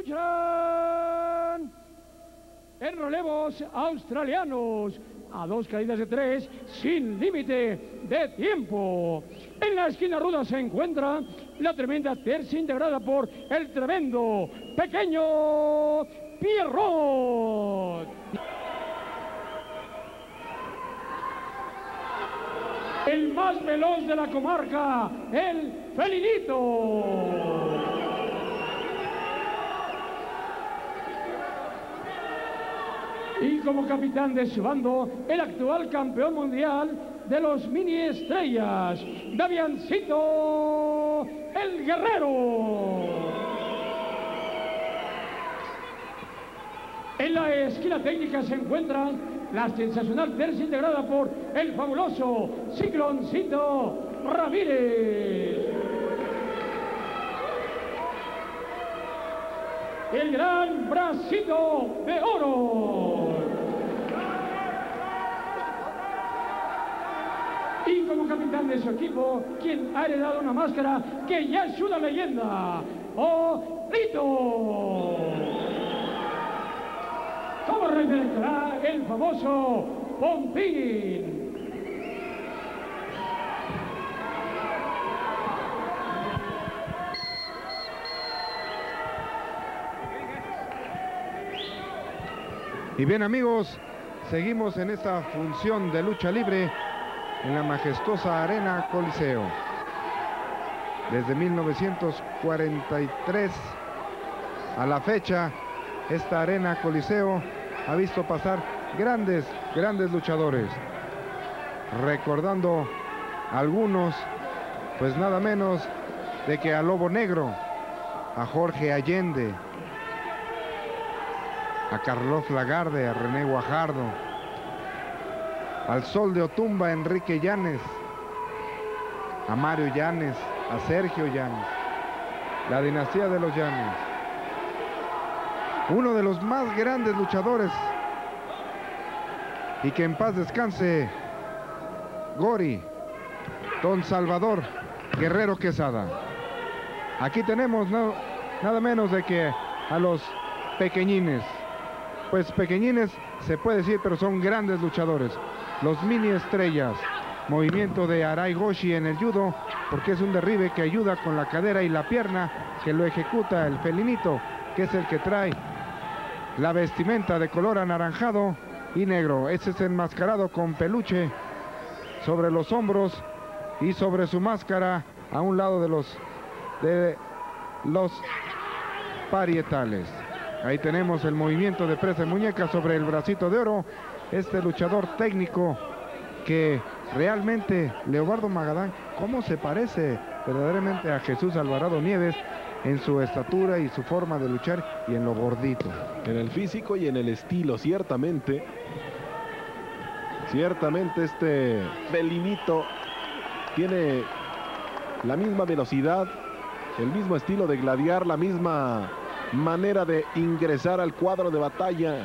lucharán en relevos australianos a 2 caídas de 3 sin límite de tiempo. En la esquina ruda se encuentra la tremenda tercia integrada por el tremendo pequeño Pierrot. El más veloz de la comarca, el Felinito. Y como capitán de su bando, el actual campeón mundial de los mini estrellas, Damiancito el Guerrero. En la esquina técnica se encuentra la sensacional tercia integrada por el fabuloso Cicloncito Ramírez. El gran Bracito de Oro. Y como capitán de su equipo, quien ha heredado una máscara que ya es una leyenda, Orito. Como representará el famoso Pompín. Y bien, amigos, seguimos en esta función de lucha libre en la majestuosa Arena Coliseo. Desde 1943 a la fecha, esta Arena Coliseo ha visto pasar grandes luchadores. Recordando algunos, pues nada menos de que a Lobo Negro, a Jorge Allende, a Carlos Lagarde, a René Guajardo, al Sol de Otumba, Enrique Llanes, a Mario Llanes, a Sergio Llanes, la dinastía de los Llanes. Uno de los más grandes luchadores, y que en paz descanse, Gori, Don Salvador Guerrero Quesada. Aquí tenemos nada menos de que a los pequeñines. Pues pequeñines se puede decir, pero son grandes luchadores. Los mini estrellas. Movimiento de Arai Goshi en el judo, porque es un derribe que ayuda con la cadera y la pierna, que lo ejecuta el Felinito, que es el que trae la vestimenta de color anaranjado y negro. Este es enmascarado con peluche sobre los hombros y sobre su máscara a un lado de los parietales. Ahí tenemos el movimiento de presa de muñeca sobre el Bracito de Oro. Este luchador técnico que realmente, Leobardo Magadán, cómo se parece verdaderamente a Jesús Alvarado Nieves en su estatura y su forma de luchar y en lo gordito. En el físico y en el estilo, ciertamente. Ciertamente este Felinito tiene la misma velocidad, el mismo estilo de gladiar, la misma manera de ingresar al cuadro de batalla,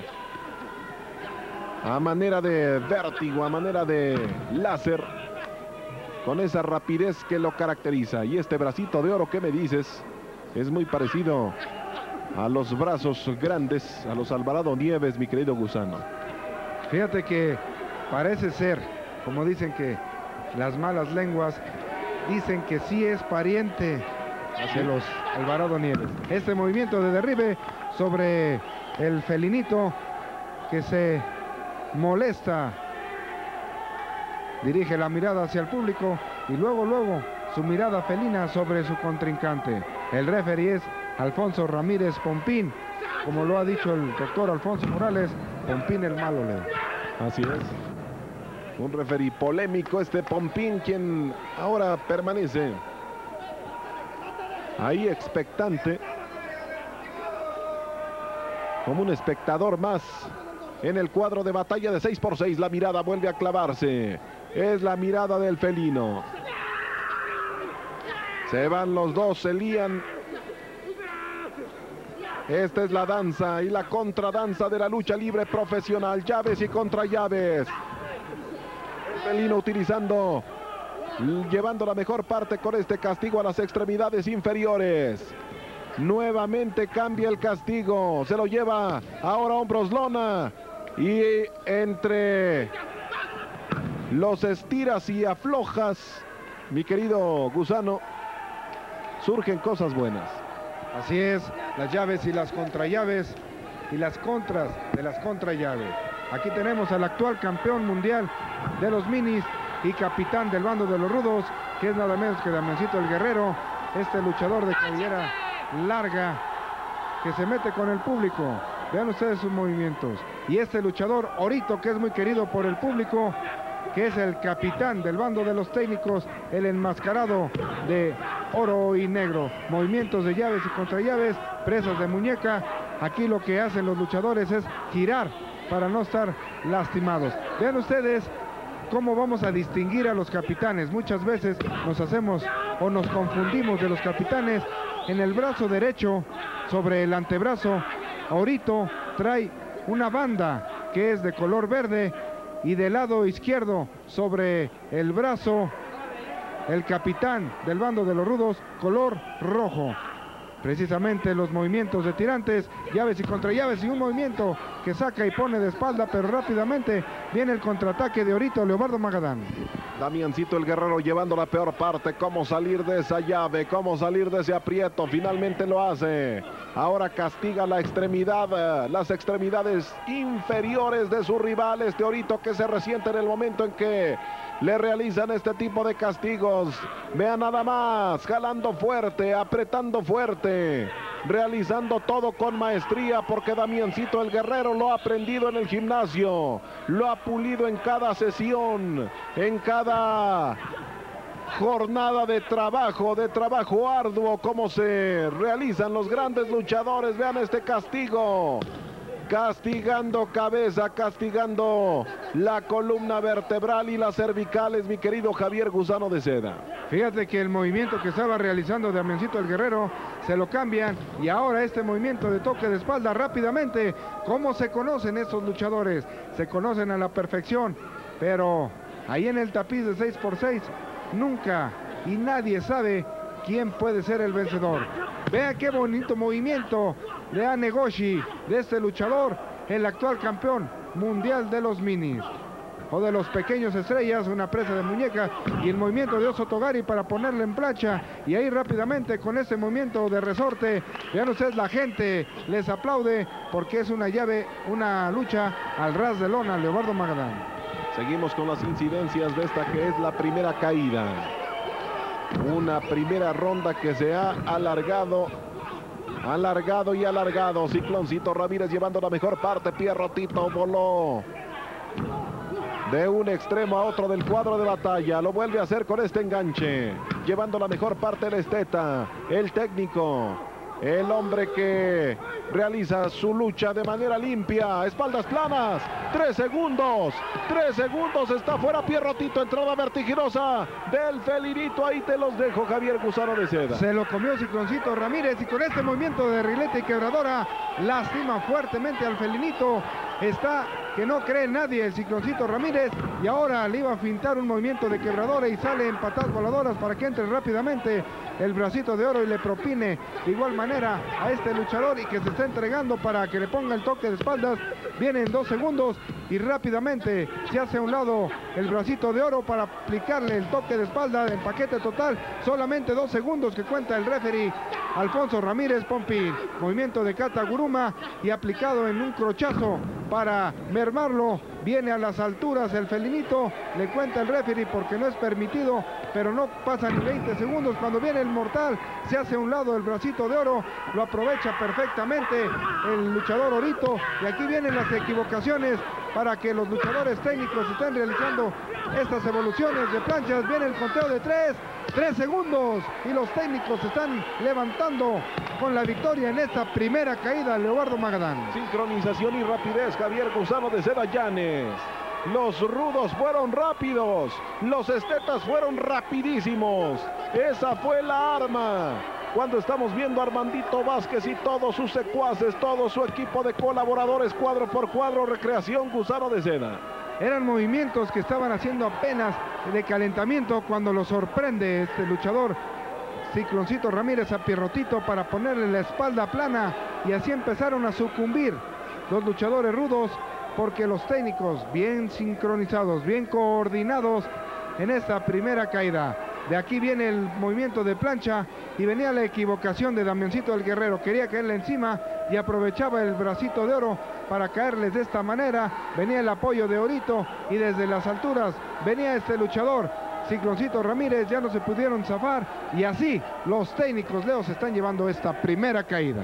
a manera de vértigo, a manera de láser, con esa rapidez que lo caracteriza. Y este Bracito de Oro, ¿qué me dices? Es muy parecido a los brazos grandes, a los Alvarado Nieves, mi querido Gusano. Fíjate que parece ser, como dicen que las malas lenguas, dicen que sí es pariente de los Alvarado Nieves. Este movimiento de derribe sobre el Felinito, que se molesta, dirige la mirada hacia el público y luego su mirada felina sobre su contrincante. El referee es Alfonso Ramírez Pompín, como lo ha dicho el doctor Alfonso Morales, Pompín el malo, Leo. Así es. Un referee polémico este Pompín, quien ahora permanece ahí expectante, como un espectador más en el cuadro de batalla de 6x6. La mirada vuelve a clavarse. Es la mirada del felino. Se van los dos, se lían. Esta es la danza y la contradanza de la lucha libre profesional. Llaves y contrallaves. El felino llevando la mejor parte con este castigo a las extremidades inferiores. Nuevamente cambia el castigo. Se lo lleva ahora hombros lona. Y entre los estiras y aflojas, mi querido Gusano, surgen cosas buenas. Así es, las llaves y las contrallaves y las contras de las contrallaves. Aquí tenemos al actual campeón mundial de los minis y capitán del bando de los rudos, que es nada menos que Damiancito el Guerrero, este luchador de cabellera larga que se mete con el público. Vean ustedes sus movimientos. Y este luchador Orito, que es muy querido por el público, que es el capitán del bando de los técnicos, el enmascarado de oro y negro. Movimientos de llaves y contrallaves, presas de muñeca. Aquí lo que hacen los luchadores es girar para no estar lastimados. Vean ustedes cómo vamos a distinguir a los capitanes. Muchas veces nos hacemos o nos confundimos de los capitanes. En el brazo derecho, sobre el antebrazo, Orito trae una banda que es de color verde, y del lado izquierdo, sobre el brazo, el capitán del bando de los rudos, color rojo. Precisamente los movimientos de tirantes, llaves y contrallaves, y un movimiento que saca y pone de espalda, pero rápidamente viene el contraataque de Orito Leobardo Magadán. Damiancito el Guerrero llevando la peor parte. Cómo salir de esa llave, cómo salir de ese aprieto. Finalmente lo hace. Ahora castiga la extremidad, las extremidades inferiores de su rival, este Orito, que se resiente en el momento en que le realizan este tipo de castigos. Vean nada más, jalando fuerte, apretando fuerte, realizando todo con maestría, porque Damiancito el Guerrero lo ha aprendido en el gimnasio, lo ha pulido en cada sesión, en cada jornada de trabajo arduo, como se realizan los grandes luchadores. Vean este castigo. Castigando cabeza, castigando la columna vertebral y las cervicales, mi querido Javier Gusano de Seda. Fíjate que el movimiento que estaba realizando Damiancito el Guerrero se lo cambian, y ahora este movimiento de toque de espalda rápidamente. ¿Cómo se conocen estos luchadores? Se conocen a la perfección, pero ahí en el tapiz de 6x6 nunca y nadie sabe quién puede ser el vencedor. Vea qué bonito movimiento de Anegoshi, de este luchador, el actual campeón mundial de los minis, o de los pequeños estrellas, una presa de muñeca, y el movimiento de Oso Togari para ponerle en plancha, y ahí rápidamente con ese movimiento de resorte. Vean ustedes, la gente les aplaude porque es una llave, una lucha al ras de lona. Leobardo Magadán. Seguimos con las incidencias de esta que es la primera caída. Una primera ronda que se ha alargado y alargado. Cicloncito Ramírez llevando la mejor parte. Pierrotito voló de un extremo a otro del cuadro de batalla. Lo vuelve a hacer con este enganche, llevando la mejor parte del esteta, el técnico, el hombre que realiza su lucha de manera limpia. Espaldas planas, 3 segundos, está fuera Pierrotito. Entrada vertiginosa del felinito. Ahí te los dejo, Javier Gusano de Seda. Se lo comió Cicloncito Ramírez, y con este movimiento de rilete y quebradora lastima fuertemente al felinito. Está que no cree nadie el Cicloncito Ramírez, y ahora le iba a fintar un movimiento de quebradora y sale en patadas voladoras para que entre rápidamente el bracito de oro y le propine de igual manera a este luchador, y que se está entregando para que le ponga el toque de espaldas. Vienen 2 segundos y rápidamente se hace a un lado el bracito de oro para aplicarle el toque de espalda en paquete total. Solamente 2 segundos que cuenta el referee Alfonso Ramírez Pompín. Movimiento de Kataguruma y aplicado en un crochazo para mermarlo. Viene a las alturas el felinito, le cuenta el referee porque no es permitido, pero no pasan ni 20 segundos cuando viene el mortal. Se hace a un lado el bracito de oro, lo aprovecha perfectamente el luchador Orito, y aquí vienen las equivocaciones para que los luchadores técnicos estén realizando estas evoluciones de planchas. Viene el conteo de 3 segundos, y los técnicos se están levantando con la victoria en esta primera caída. Leobardo Magadán. Sincronización y rapidez, Javier Gusano de Seda Llanes. Los rudos fueron rápidos, los estetas fueron rapidísimos. Esa fue la arma. Cuando estamos viendo a Armandito Vázquez y todos sus secuaces, todo su equipo de colaboradores, cuadro por cuadro, Recreación Gusano de Seda. Eran movimientos que estaban haciendo apenas de calentamiento cuando lo sorprende este luchador Cicloncito Ramírez a Pierrotito para ponerle la espalda plana, y así empezaron a sucumbir los luchadores rudos, porque los técnicos bien sincronizados, bien coordinados en esta primera caída. De aquí viene el movimiento de plancha y venía la equivocación de Damiancito del Guerrero. Quería caerle encima y aprovechaba el bracito de oro para caerles de esta manera. Venía el apoyo de Orito y desde las alturas venía este luchador. Cicloncito Ramírez, ya no se pudieron zafar y así los técnicos, Leo, se están llevando esta primera caída.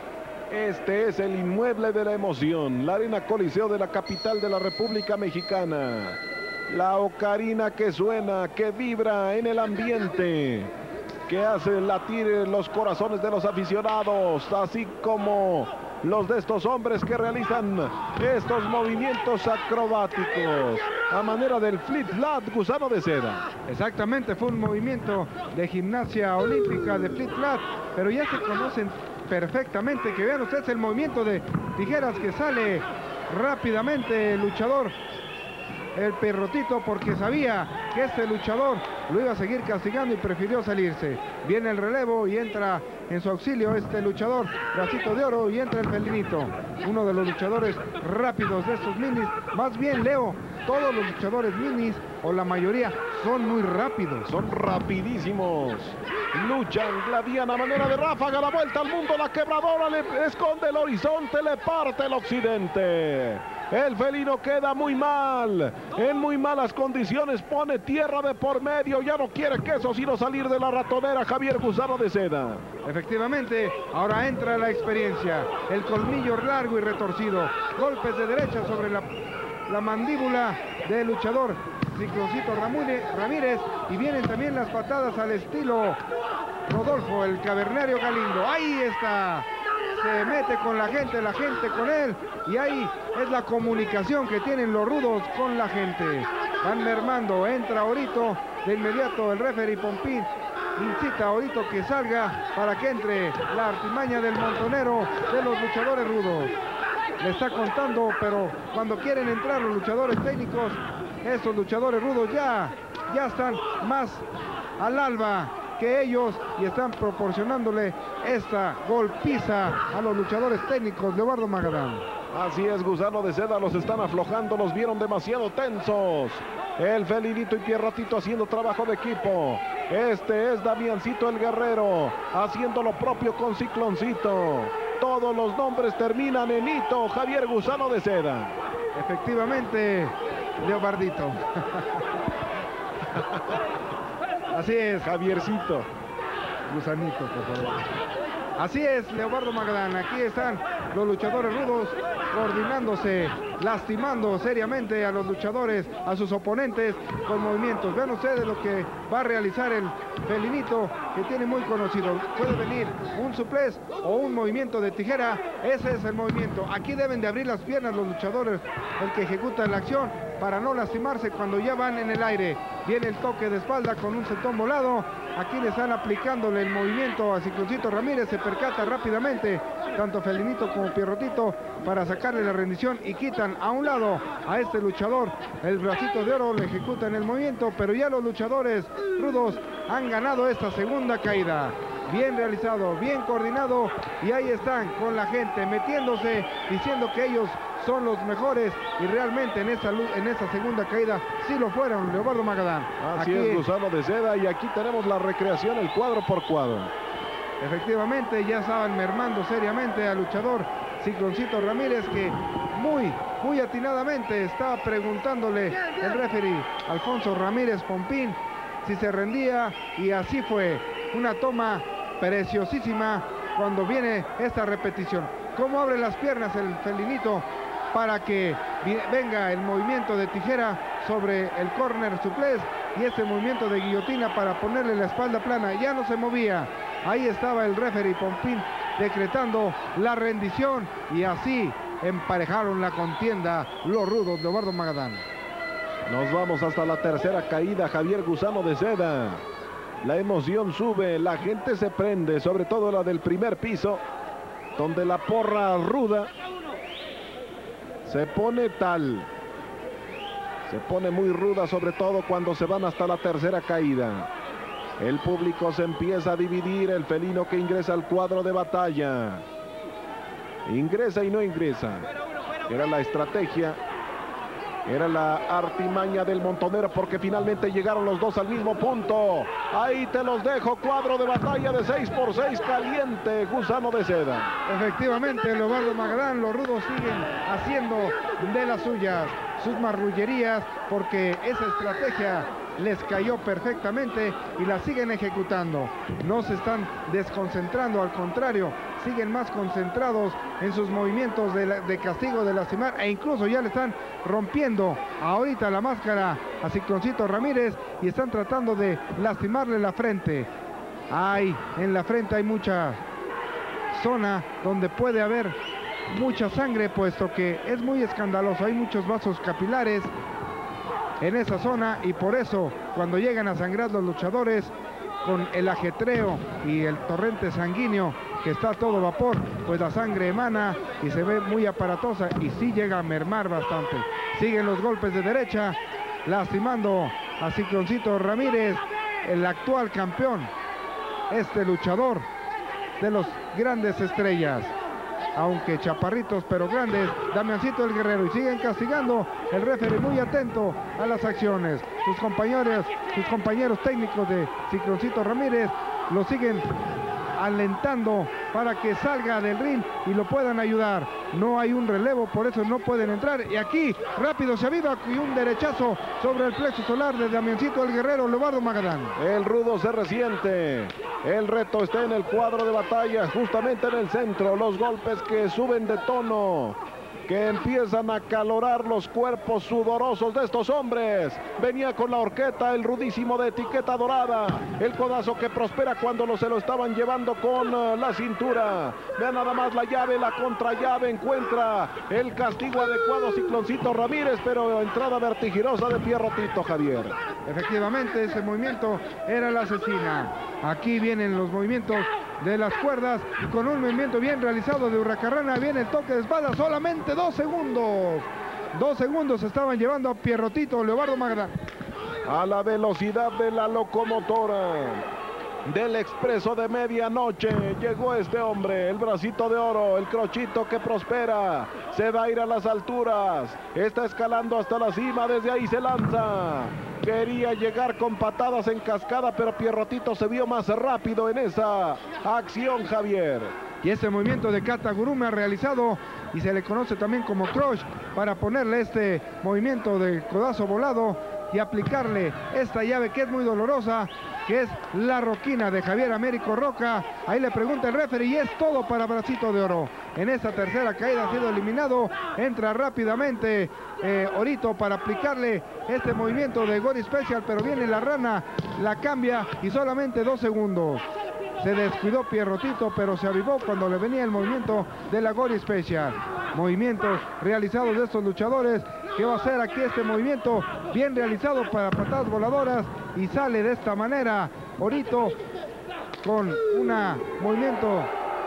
Este es el inmueble de la emoción, la Arena Coliseo de la capital de la República Mexicana. La ocarina que suena, que vibra en el ambiente, que hace latir los corazones de los aficionados, así como los de estos hombres que realizan estos movimientos acrobáticos a manera del flip-flap gusano de seda. Exactamente, fue un movimiento de gimnasia olímpica de flip-flap, pero ya se conocen perfectamente. Que vean ustedes el movimiento de tijeras que sale rápidamente el luchador, el Pierrotito, porque sabía que este luchador lo iba a seguir castigando y prefirió salirse. Viene el relevo y entra en su auxilio este luchador, bracito de oro, y entra el Felinito, uno de los luchadores rápidos de estos minis. Más bien, Leo, todos los luchadores minis, o la mayoría, son muy rápidos. Son rapidísimos. Luchan, gladian a manera de ráfaga, la vuelta al mundo, la quebradora, le esconde el horizonte, le parte el occidente. El felino queda muy mal, en muy malas condiciones, pone tierra de por medio, ya no quiere queso sino salir de la ratonera Javier Gusano de Seda. Efectivamente, ahora entra la experiencia, el colmillo largo y retorcido, golpes de derecha sobre la mandíbula del luchador Cicloncito Ramírez, y vienen también las patadas al estilo Rodolfo, el cavernario Galindo. Ahí está, se mete con la gente con él, y ahí es la comunicación que tienen los rudos con la gente. Van mermando, entra Orito, de inmediato el referee Pompín incita a Orito que salga para que entre la artimaña del montonero de los luchadores rudos. Le está contando, pero cuando quieren entrar los luchadores técnicos, estos luchadores rudos ya están más al alba que ellos y están proporcionándole esta golpiza a los luchadores técnicos de Leobardo Magadán. Así es, Gusano de Seda, los están aflojando, los vieron demasiado tensos. El Felinito y Pierrotito haciendo trabajo de equipo. Este es Damiancito el Guerrero, haciendo lo propio con Cicloncito. Todos los nombres terminan en hito, Javier Gusano de Seda. Efectivamente, Leobardito. Así es, Javiercito. Gusanito, por favor. Así es, Leobardo Magadán. Aquí están los luchadores rudos coordinándose, lastimando seriamente a los luchadores, a sus oponentes con movimientos. Vean ustedes lo que va a realizar el Felinito, que tiene muy conocido. Puede venir un suplex o un movimiento de tijera. Ese es el movimiento. Aquí deben de abrir las piernas los luchadores, el que ejecuta la acción, para no lastimarse cuando ya van en el aire. Viene el toque de espalda con un sentón volado. Aquí le están aplicándole el movimiento a Cicloncito Ramírez. Se percata rápidamente tanto Felinito como Pierrotito para sacarle la rendición y quitan a un lado a este luchador. El bracito de oro le ejecutan el movimiento, pero ya los luchadores rudos han ganado esta segunda caída. Bien realizado, bien coordinado, y ahí están con la gente metiéndose, diciendo que ellos son los mejores, y realmente en esta segunda caída sí lo fueron, Leobardo Magadán. Así es, Gusano de Seda, y aquí tenemos la recreación, el cuadro por cuadro. Efectivamente, ya estaban mermando seriamente al luchador Cicloncito Ramírez, que muy atinadamente estaba preguntándole el referee Alfonso Ramírez Pompín si se rendía, y así fue. Una toma preciosísima cuando viene esta repetición. Cómo abre las piernas el Felinito para que venga el movimiento de tijera sobre el corner suplex, y este movimiento de guillotina para ponerle la espalda plana. Ya no se movía. Ahí estaba el referee Pompín decretando la rendición, y así emparejaron la contienda los rudos de Leobardo Magadán. Nos vamos hasta la tercera caída, Javier Gusano de Seda. La emoción sube, la gente se prende, sobre todo la del primer piso, donde la porra ruda se pone muy ruda, sobre todo cuando se van hasta la tercera caída. El público se empieza a dividir. El felino que ingresa al cuadro de batalla. Ingresa y no ingresa. Era la estrategia. Era la artimaña del montonero, porque finalmente llegaron los dos al mismo punto. Ahí te los dejo, cuadro de batalla de 6x6 caliente, gusano de seda. Efectivamente, Leobardo Magadán, los rudos siguen haciendo de las suyas, sus marrullerías, porque esa estrategia les cayó perfectamente y la siguen ejecutando. No se están desconcentrando, al contrario, siguen más concentrados en sus movimientos de castigo, de lastimar, e incluso ya le están rompiendo ahorita la máscara a Cicloncito Ramírez y están tratando de lastimarle la frente. En la frente hay mucha zona donde puede haber mucha sangre, puesto que es muy escandaloso, hay muchos vasos capilares en esa zona, y por eso cuando llegan a sangrar los luchadores, con el ajetreo y el torrente sanguíneo que está a todo vapor, pues la sangre emana y se ve muy aparatosa y sí llega a mermar bastante. Siguen los golpes de derecha, lastimando a Cicloncito Ramírez, el actual campeón, este luchador de los grandes estrellas. Aunque chaparritos pero grandes, Damiancito el Guerrero, y siguen castigando. El referee muy atento a las acciones. Sus compañeros técnicos de Cicloncito Ramírez lo siguen alentando para que salga del ring y lo puedan ayudar. No hay un relevo, por eso no pueden entrar. Y aquí rápido se aviva y un derechazo sobre el plexo solar de Damiancito el Guerrero, Leobardo Magadán. El rudo se resiente. El reto está en el cuadro de batalla, justamente en el centro. Los golpes que suben de tono, que empiezan a acalorar los cuerpos sudorosos de estos hombres. Venía con la horqueta, el rudísimo de etiqueta dorada. El codazo que prospera cuando se lo estaban llevando con la cintura. Vean nada más la llave, la contrallave. Encuentra el castigo adecuado Cicloncito Ramírez, pero entrada vertiginosa de Pierrotito, Javier. Efectivamente, ese movimiento era la asesina. Aquí vienen los movimientos de las cuerdas, y con un movimiento bien realizado de Hurracarrana viene el toque de espada. Solamente 2 segundos. 2 segundos estaban llevando a Pierrotito Leobardo Magadán. A la velocidad de la locomotora del expreso de medianoche llegó este hombre, el bracito de oro, el crochito que prospera, se va a ir a las alturas, está escalando hasta la cima, desde ahí se lanza. Quería llegar con patadas en cascada, pero Pierrotito se vio más rápido en esa acción, Javier. Y este movimiento de Katagurumi ha realizado, y se le conoce también como crush, para ponerle este movimiento de codazo volado y aplicarle esta llave que es muy dolorosa, que es la roquina de Javier Américo Roca. Ahí le pregunta el referee y es todo para Bracito de Oro. En esta tercera caída ha sido eliminado. Entra rápidamente Orito para aplicarle este movimiento de Gory Special, pero viene la rana, la cambia y solamente 2 segundos. Se descuidó Pierrotito, pero se avivó cuando le venía el movimiento de la Gory Special. Movimientos realizados de estos luchadores. ¿Qué va a hacer aquí este movimiento? Bien realizado para patadas voladoras, y sale de esta manera Orito con un movimiento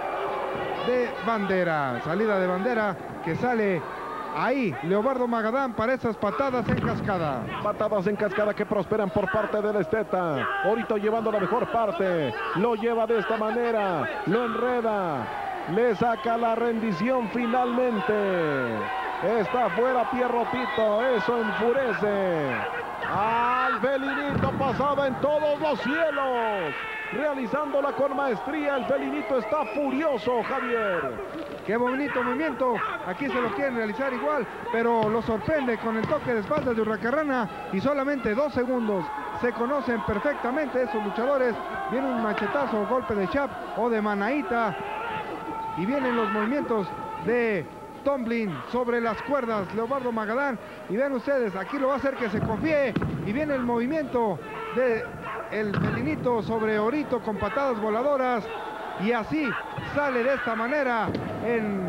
de bandera. Salida de bandera que sale ahí Leobardo Magadán para esas patadas en cascada. Patadas en cascada que prosperan por parte del esteta. Orito llevando la mejor parte. Lo lleva de esta manera. Lo enreda. Le saca la rendición finalmente. Está fuera Pierrotito. Eso enfurece al felinito, pasada en todos los cielos, realizándola con maestría. El felinito está furioso, Javier. Qué bonito movimiento. Aquí se lo quieren realizar igual, pero lo sorprende con el toque de espaldas de Hurracarrana, y solamente 2 segundos. Se conocen perfectamente esos luchadores. Viene un machetazo, golpe de chap o de manaíta, y vienen los movimientos de tumbling sobre las cuerdas Leobardo Magadán, y vean ustedes, aquí lo va a hacer que se confíe, y viene el movimiento de el felinito sobre Orito con patadas voladoras, y así sale de esta manera en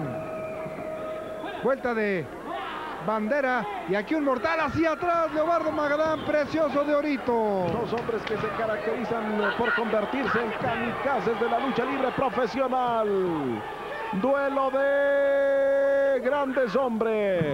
vuelta de bandera, y aquí un mortal hacia atrás, Leobardo Magadán, precioso de Orito. 2 hombres que se caracterizan por convertirse en kamikazes de la lucha libre profesional. Duelo de grandes hombres.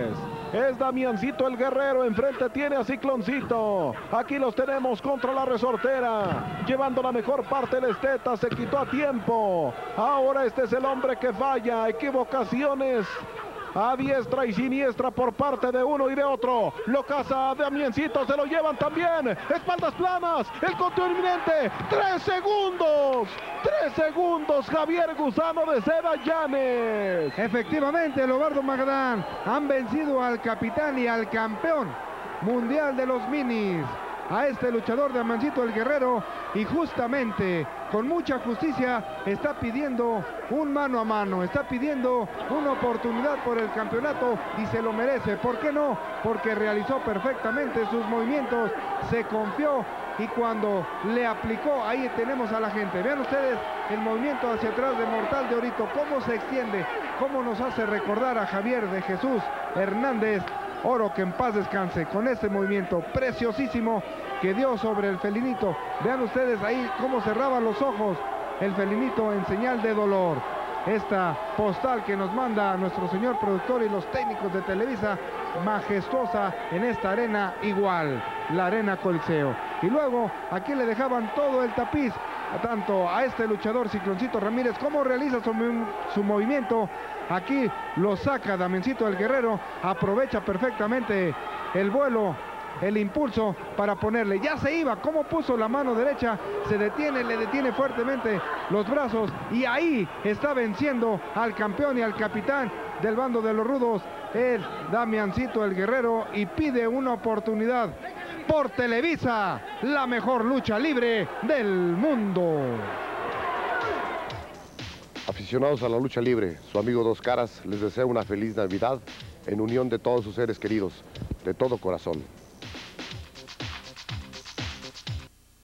Es Damiancito el Guerrero. Enfrente tiene a Cicloncito. Aquí los tenemos contra la resortera. Llevando la mejor parte del esteta. Se quitó a tiempo. Ahora este es el hombre que falla. Equivocaciones a diestra y siniestra por parte de uno y de otro. Lo caza Damiencito, se lo llevan también. Espaldas planas, el conteo inminente. 3 segundos. 3 segundos, Javier Gusano de Seda Llanes. Efectivamente, Lobardo Magadán han vencido al capitán y al campeón mundial de los minis, a este luchador de Damiancito el Guerrero, y justamente con mucha justicia está pidiendo un mano a mano, está pidiendo una oportunidad por el campeonato y se lo merece. ¿Por qué no? Porque realizó perfectamente sus movimientos, se confió y cuando le aplicó, ahí tenemos a la gente. Vean ustedes el movimiento hacia atrás de Mortal de Orito, cómo se extiende, cómo nos hace recordar a Javier de Jesús Hernández Oro, que en paz descanse, con este movimiento preciosísimo que dio sobre el felinito. Vean ustedes ahí cómo cerraba los ojos el felinito en señal de dolor. Esta postal que nos manda nuestro señor productor y los técnicos de Televisa, majestuosa en esta arena igual, la Arena Coliseo. Y luego aquí le dejaban todo el tapiz, tanto a este luchador Cicloncito Ramírez, cómo realiza su movimiento. Aquí lo saca Damiancito el Guerrero, aprovecha perfectamente el vuelo, el impulso para ponerle, ya se iba, como puso la mano derecha, se detiene, le detiene fuertemente los brazos y ahí está venciendo al campeón y al capitán del bando de los rudos, el Damiancito el Guerrero, y pide una oportunidad por Televisa, la mejor lucha libre del mundo. Aficionados a la lucha libre, su amigo Dos Caras les desea una feliz Navidad en unión de todos sus seres queridos, de todo corazón.